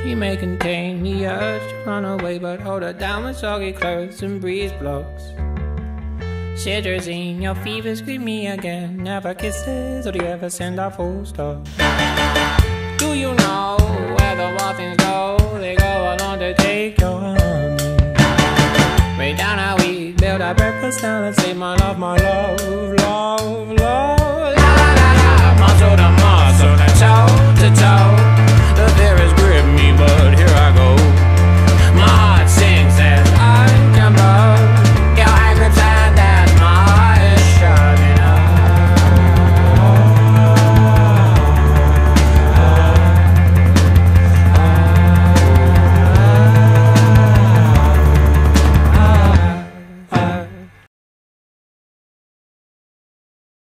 You may contain the urge to run away, but hold her down with soggy clothes and breeze blocks. Cetirizine, your fever scream me again. Never kisses, or do you ever send a full stop? Do you know where the waffles go? They go along to take your honey. Way down how we build our breakfast now. Let's say my love,